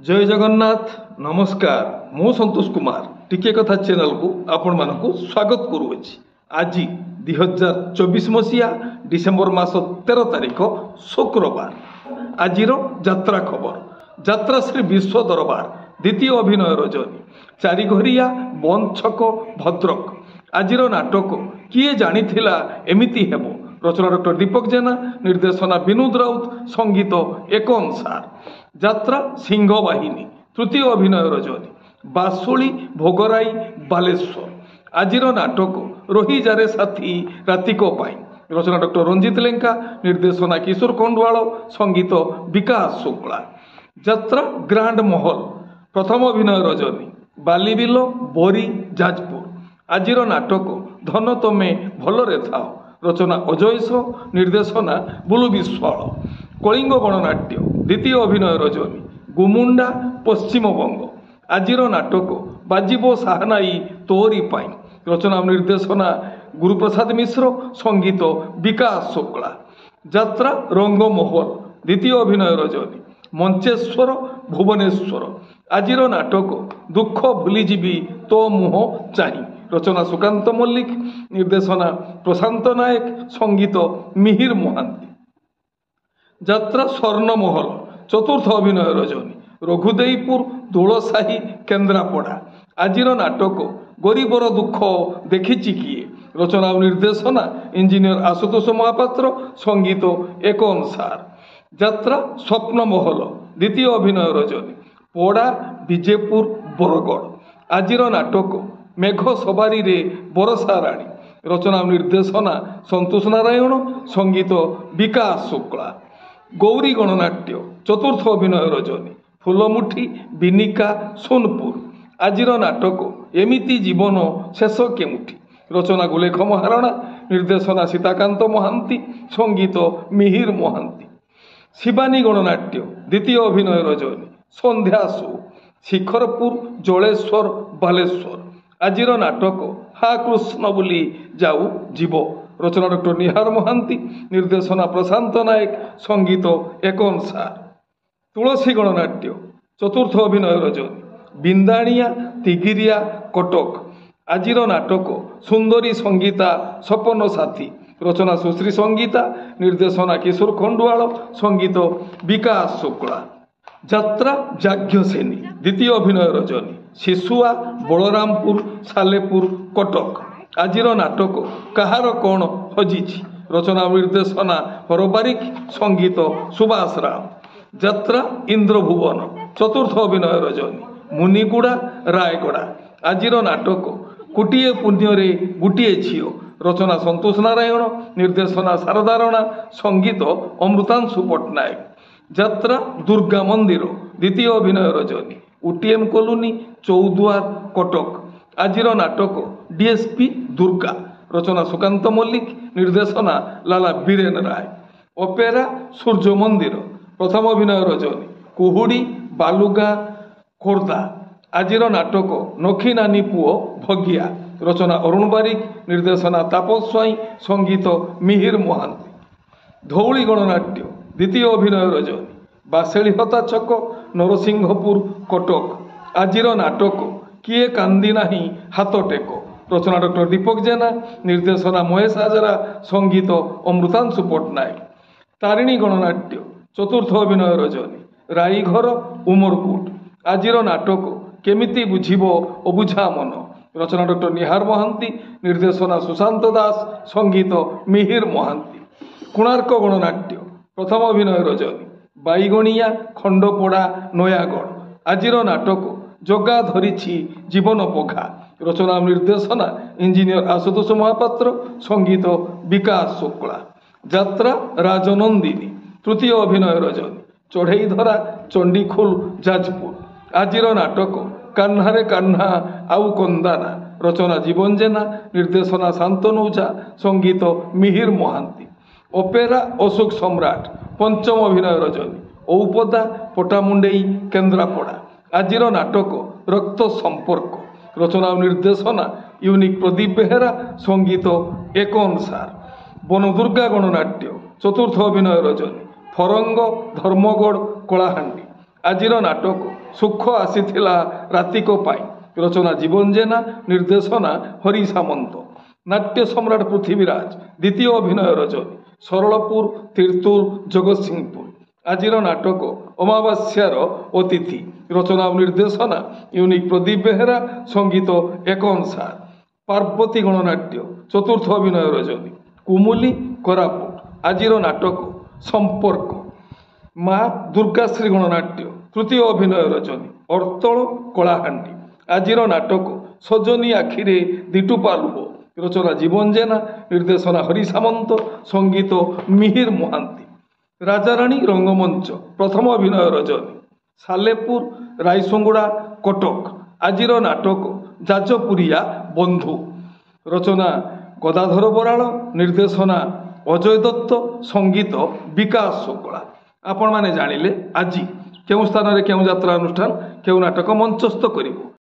जय जगन्नाथ नमस्कार मु संतोष कुमार टिके कथा चैनल को आपण मानक स्वागत करुछि। आज 2024 मसीहा डिसेम्बर मास 13 तारिख शुक्रवार। आज यात्रा खबर यात्रा श्री विश्व दरबार द्वितीय अभिनय रजनी चारिघरिया बंद छक भद्रक। आज नाटक किए जानी एमिति हेबो रचना डॉक्टर दीपक जेना निर्देशना विनोद राउत संगीत एक अनुसार। यात्रा सिंह बाहिनी तृतीय अभिनय रजनी बासुली भोगराई बालेश्वर। आज नाटक रोहिजारे साथी रातिको पाई रचना डॉक्टर रंजित लेंका निर्देशना किशोर कंडवाल संगीत विकास शुक्ला। यात्रा ग्रांड महल प्रथम अभिनय रजनी बालीबिल बोरी जाजपुर। आज नाटक धन तमे भलरे थाओ रचना अजयस निर्देशना बुलु विश्वाल। कलिंग गणनाट्य द्वितीय अभिनय रजनी गुमुंडा पश्चिमबंग। आज नाटक बाजिबो साहनाई तोरी पाई रचना निर्देशना गुरुप्रसाद मिश्र संगीत विकास शुक्ला। यात्रा रंगमहल द्वितीय अभिनय रजनी मंचेश्वर भुवनेश्वर। आज नाटक दुख भूलीजीवी तो मुह चाही रचना सुकांत मल्लिक निर्देशना प्रशांत नायक संगीत मिहिर महांती। यात्रा स्वर्णमहल चतुर्थ अभिनय रजनी रघुदेईपुर दोलसाही केन्द्रापड़ा। आज नाटक गरीबर दुख देखिछि किए रचना निर्देशना इंजीनियर आशुतोष महापात्र संगीत एक अनुसार। यात्रा स्वप्नमहल द्वितीय अभिनय रजनी पड़ा विजेपुर बरगढ़। आज नाटक मेघ सवारी रे बरसा राणी रचना निर्देशना संतोष नारायण संगीत विकास शुक्ला। गौरी गणनाट्य चतुर्थ अभिनय रजनी फुलमुठी बिनिका सोनपुर। आज नाटक एमिति जीवन शेष केमुठी रचना गुलेख महाराणा निर्देशना सीताकांत महांती संगीत मिहिर महांती। शिवानी गणनाट्य द्वितीय अभिनय रजनी संध्या सो शिखरपुर जलेश्वर बालेश्वर। आज नाटक हा कृष्ण बोली जाऊ जीव रचना डॉक्टर निहार महांती निर्देशना प्रशांत नायक संगीत एक अनुसार। तुलसी गणनाट्य चतुर्थ अभिनय रजनी बिंदाणिया तिगिरिया कटक। आज नाटक सुंदरी संगीता सपन साथी रचना सुश्री संगीता निर्देशना किशोर खंडवाल संगीत विकास शुक्ला। यात्रा जाज्ञसेनी द्वितीय अभिनय रजनी शिशुआ बलरामपुर सालेपुर कटक। आज नाटक कहार कौन हजिछि रचना निर्देशना हरबारिक संगीत सुभाष राम। यात्रा इंद्रभुवन चतुर्थ अभिनय रजनी मुनिगुड़ा रायगड़ा। आज नाटक कोटिए पुण्य गोटे झील रचना संतोष नारायण निर्देशना शारदा राणा संगीत अमृतांशु पट्टनायक। यात्रा दुर्गा मंदिर द्वितीय अभिनय रजनी उटीएम कॉलोनी चौद्वार कटक। आज नाटक डीएसपी दुर्गा रचना सुकांत मल्लिक निर्देशना लाला बीरेन राय। अपेरा सूर्य मंदिर प्रथम अभिनय रजनी कुहुड़ी बालुगा खोर्धा। आज नाटक नखी नानी पुओ भगिया रचना अरुण बारिक निर्देशना तापस स्वाई संगीत मिहिर महांती। धौली गणनाट्य द्वितीय अभिनय रजनी बासेलीहता छक नरसिंहपुर कटक। आज नाटक किए कांदी नाही हाथ टेक रचना डॉक्टर दीपक जेना निर्देशना महेश हाजरा संगीत अमृतांशु पट्टनायक। तारिणी गणनाट्य चतुर्थ अभिनय रजनी राईघर उमरकोट। आज नाटक केमिति बुझिबो अबुझा मन रचना डॉक्टर निहार महांती निर्देशना सुशांत दास संगीत मिहिर महांती। कोणार्क गणनाट्य प्रथम अभिनय रजनी बाईगणिया खंडपड़ा नयागढ़। आज नाटक जगा धरिछि जीवन पघा रचना निर्देशना इंजीनियर आशुतोष महापात्र संगीत विकास शुक्ला। यात्रा राजनंदिनी तृतीय अभिनय रजनी चढ़ई धरा चंडीखोल जाजपुर। आज नाटक कान्हारे कान्हा आउ कंदाना रचना जीवन जेना निर्देशना शांतनु झा संगीत मिहिर महांती। अपेरा अशोक सम्राट पंचम अभिनय रजनी औपदा पटामुंडेई केन्द्रापड़ा। आज नाटक रक्त संपर्क रचना निर्देशना यूनिक प्रदीप बेहेरा संगीत एक अनुसार। बनदुर्गा गणनाट्य चतुर्थ अभिनय रजनी फरंग धर्मगढ़ कलाहांडी। ଆଜିର ନାଟକ ସୁଖ ଆସିଥିଲା ରାତିକ ପାଇଁ। ରଚନା ଜୀବନ ଜେନା, ନିର୍ଦ୍ଦେଶନା ହରି ସାମନ୍ତ। ନାଟ୍ୟ ସମ୍ରାଟ ପୃଥ୍ୱୀରାଜ, ଦ୍ୱିତୀୟ ଅଭିନୟ ରଜନୀ, ସରଳପୁର, ତିର୍ତ୍ତୁଲ, ଜଗତସିଂହପୁର। ଆଜିର ନାଟକ ଅମାବାସ୍ୟାର ଅତିଥି। ରଚନା ଓ ନିର୍ଦ୍ଦେଶନା ୟୁନିକ୍ ପ୍ରଦୀପ ବେହେରା, ସଙ୍ଗୀତ ଏକନ ସାର। ପାର୍ବତୀ ଗଣନାଟ୍ୟ, ଚତୁର୍ଥ ଅଭିନୟ ରଜନୀ, କୁମୁଲି, କୋରାପୁଟ। ଆଜିର ନାଟକ ସମ୍ପର୍କ। ମା ଦୁର୍ଗାଶ୍ରୀ ଗଣନାଟ୍ୟ, ତୃତୀୟ ଅଭିନୟ ରଜନୀ, ଅର୍ତ୍ତଳ, କଳାହାଣ୍ଡି। ଆଜିର ନାଟକ ସଜନୀ ଆଖିରେ ଦିଟୁପା ଲୁହ। ରଚନା ଜୀବନ ଜେନା, ନିର୍ଦ୍ଦେଶନା ହରି ସାମନ୍ତ, ସଙ୍ଗୀତ ମିହିର ମହାନ୍ତି। ରାଜାରାଣୀ ରଙ୍ଗମଞ୍ଚ, ପ୍ରଥମ ଅଭିନୟ ରଜନୀ, ସାଲେପୁର, ରାଇସୁଙ୍ଗୁଡ଼ା, କଟକ। ଆଜିର ନାଟକ ଯାଜପୁରିଆ ବନ୍ଧୁ। ରଚନା ଗଦାଧର ବରାଳ, ନିର୍ଦ୍ଦେଶନା ଅଜୟ ଦତ୍ତ, ସଙ୍ଗୀତ ବିକାଶ ଶୁକ୍ଳା। ଆପଣମାନେ ଜାଣିଲେ ଆଜି କେଉଁ ସ୍ଥାନରେ କେଉଁ ଯାତ୍ରା ଅନୁଷ୍ଠାନ କେଉଁ ନାଟକ ମଞ୍ଚସ୍ଥ କରିବ।